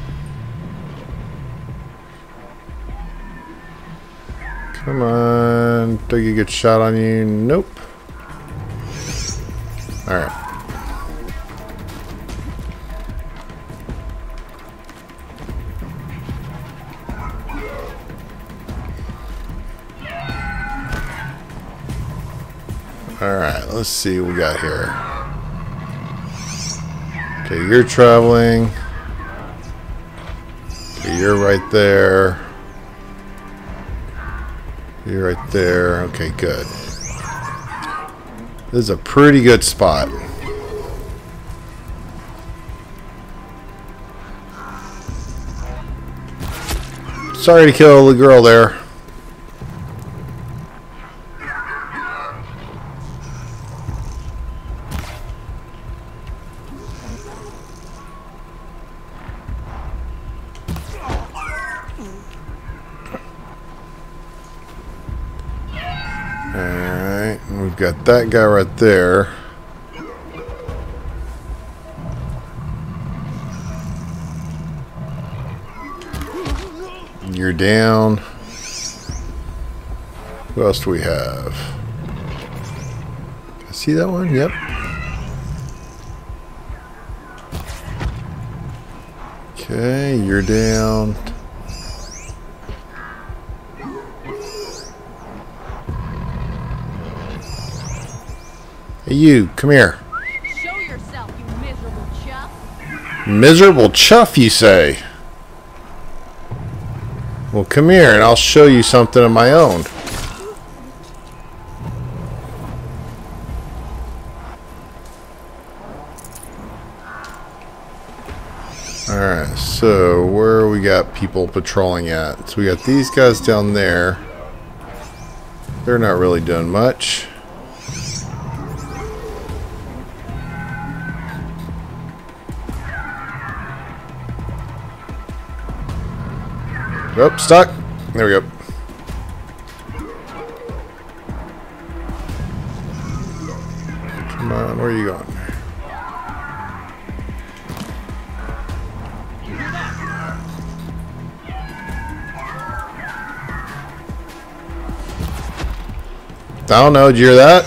Come on, take a good shot on you. Nope. Alright. Alright, let's see what we got here. Okay, you're traveling. Okay, you're right there. You're right there. Okay, good. This is a pretty good spot. Sorry to kill the girl there. Alright, we've got that guy right there. You're down. Who else do we have? See that one? Yep. Okay, you're down. Hey, you, come here. Show yourself, you miserable chuff. Miserable chuff, you say? Well, come here and I'll show you something of my own. Alright, So, where we got people patrolling at? So we got these guys down there. They're not really doing much. Oh, stuck. There we go. Come on, where are you going? I don't know, did you hear that?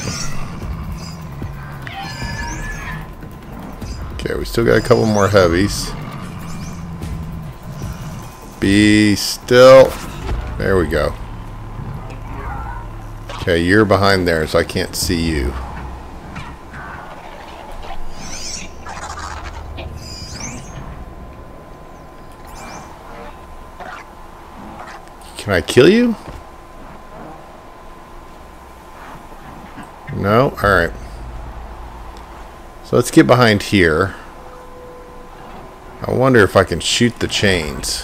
Okay, we still got a couple more heavies. Be still. There we go. Okay, you're behind there, so I can't see you. Can I kill you? No? Alright. So let's get behind here. I wonder if I can shoot the chains.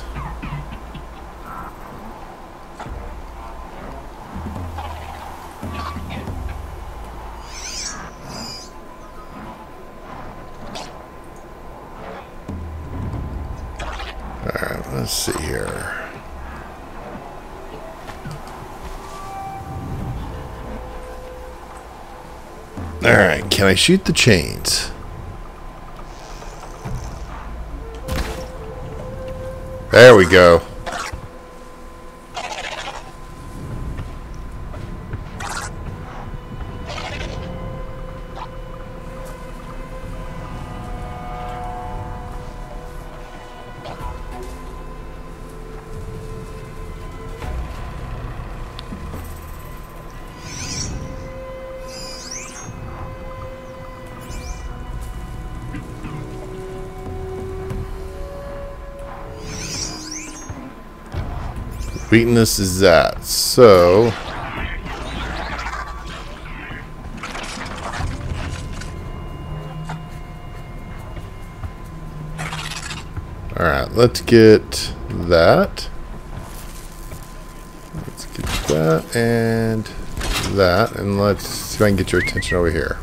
Alright, let's see here. Alright, can I shoot the chains? There we go. Weakness is that. So alright, let's get that. Let's get that and that, and let's see if I can get your attention over here.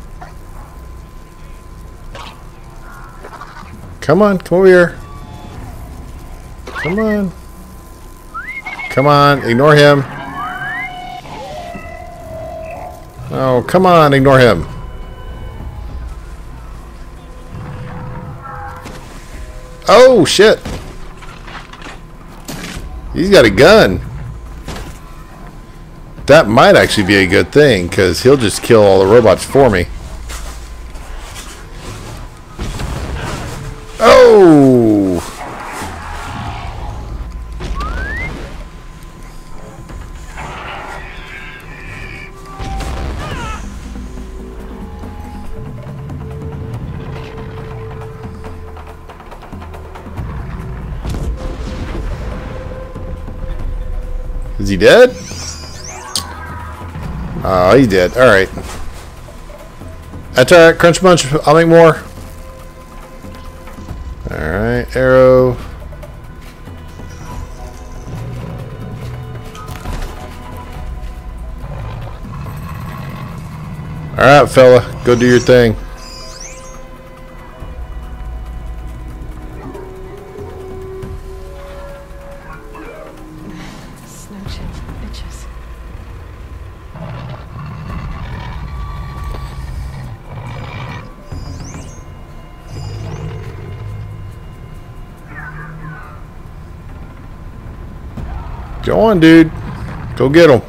Come on, come over here. Come on. Come on, ignore him. Oh, come on, ignore him. Oh, shit. He's got a gun. That might actually be a good thing, because he'll just kill all the robots for me. Oh! Is he dead? Oh, he's dead. Alright. That's alright. Crunch Bunch. I'll make more. Alright. Arrow. Alright, fella. Go do your thing. Go on, dude. Go get him.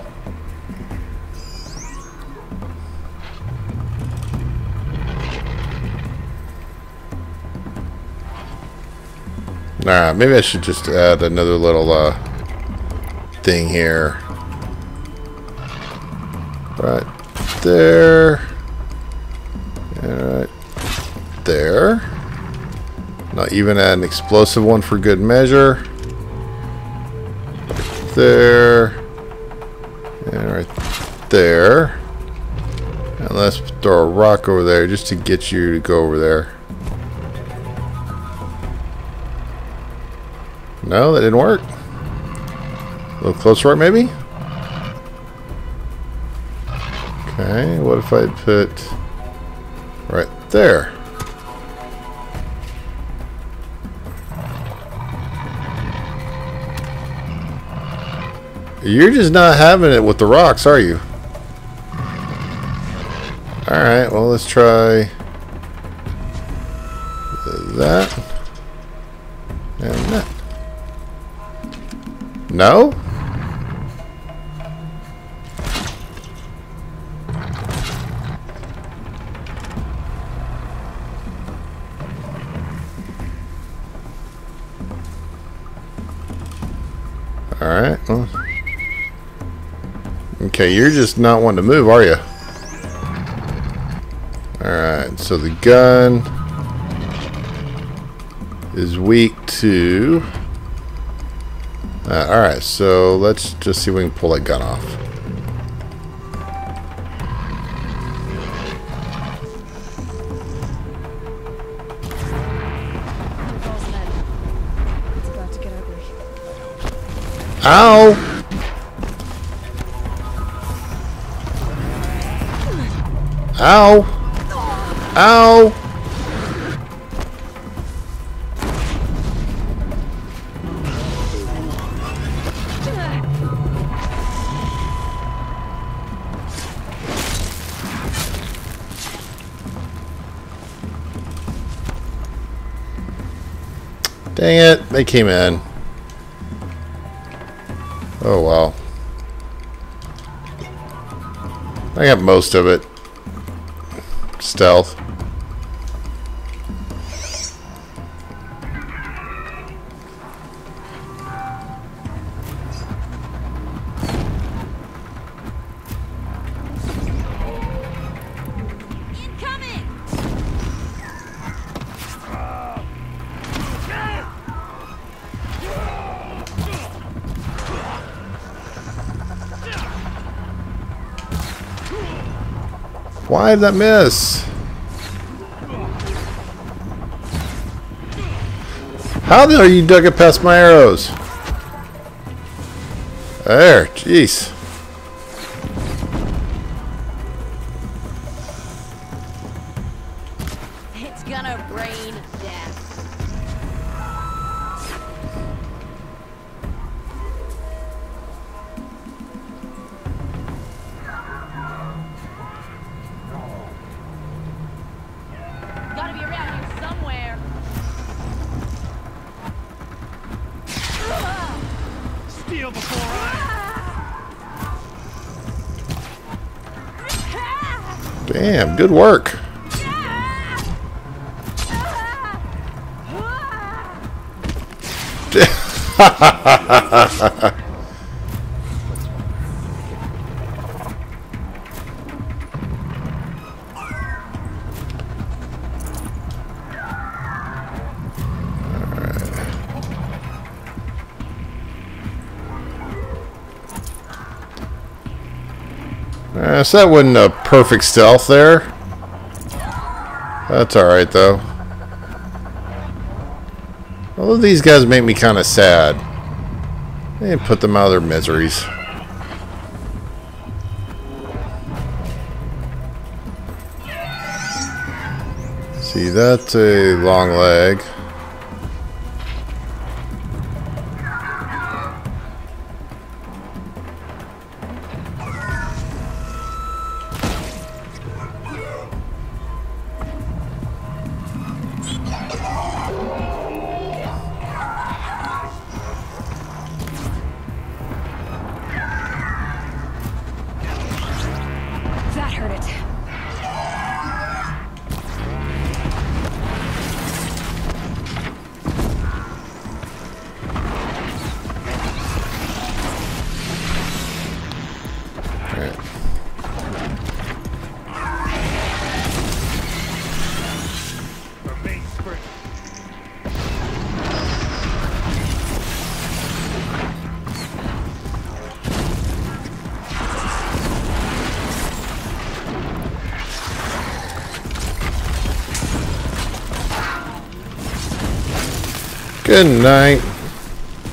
Alright, maybe I should just add another little thing here. Right there. And right there. Not even add an explosive one for good measure. There and right there, and let's throw a rock over there just to get you to go over there. No, that didn't work. A little closer, maybe? Okay, what if I put right there? You're just not having it with the rocks, are you? Alright, well, let's try that and that. No? Alright, well. Okay, you're just not wanting to move, are you? Alright, so the gun is weak to... Alright, so let's just see if we can pull that gun off. It's about to get ugly. Ow! Ow! Ow! Dang it, they came in. Oh well. I got most of it. Stealth. Why did that miss? How the hell you dug it past my arrows? There, jeez. It's gonna rain death. Gotta be around here somewhere. Steal before I... Damn, good work. So that wasn't a perfect stealth there. That's alright though. All of these guys make me kind of sad. And put them out of their miseries. See, that's a long leg. That hurt it. Alright. Remain spring. Good night.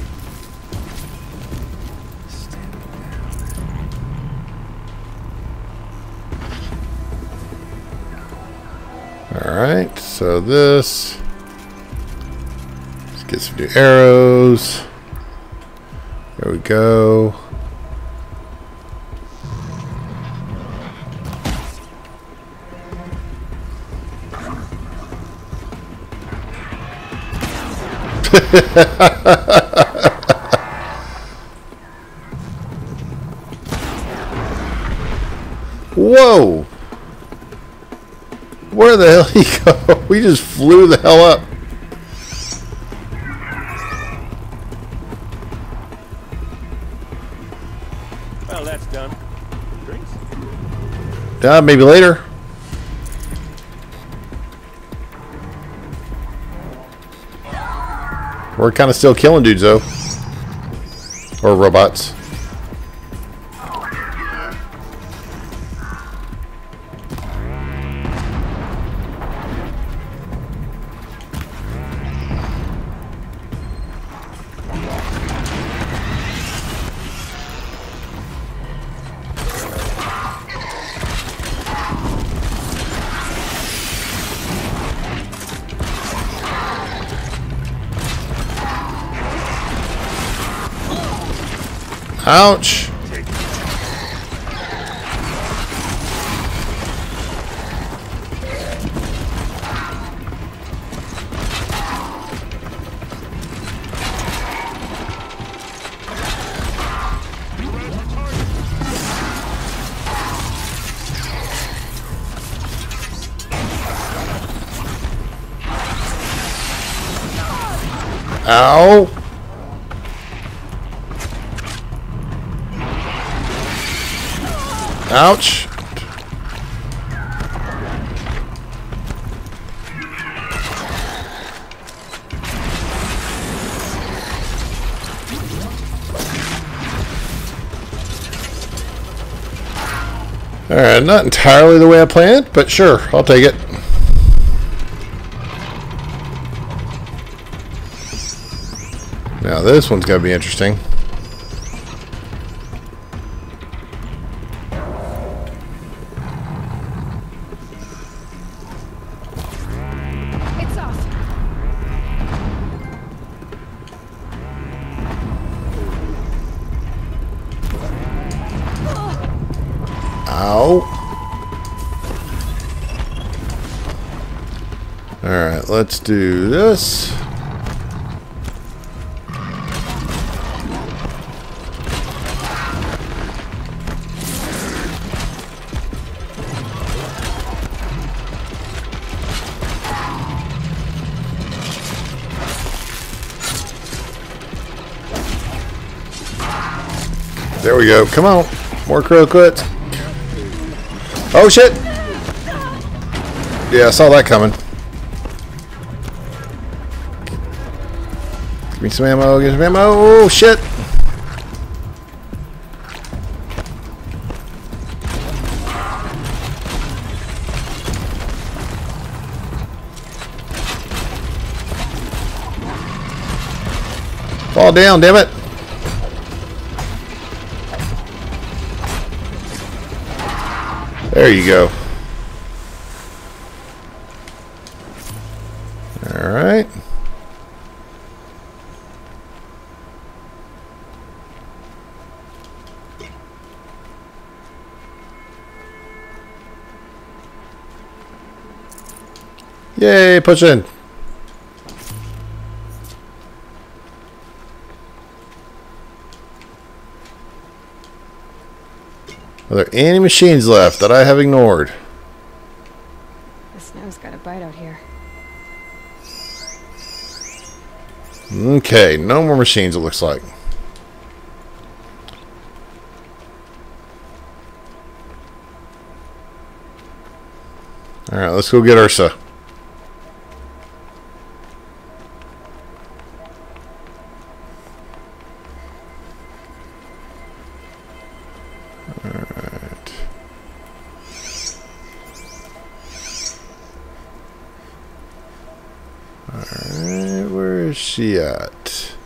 So this. Let's get some new arrows. There we go. Whoa! Where the hell did he go? We just flew the hell up. Well, that's done. Drinks? Yeah, maybe later. We're kind of still killing dudes, though. Or robots. Ouch! Ow! Ouch! Alright, not entirely the way I planned, but sure, I'll take it. Now this one's going to be interesting. It's off. Ow. Alright, let's do this. There we go. Come on. More crow quits. Oh, shit. Yeah, I saw that coming. Give me some ammo. Give me some ammo. Oh, shit. Fall down, damn it. There you go. All right. Yay, push in. Are there any machines left that I have ignored? The snow's got a bite out here. Okay, no more machines, it looks like. Alright, let's go get Ursa. Alright, where is she at?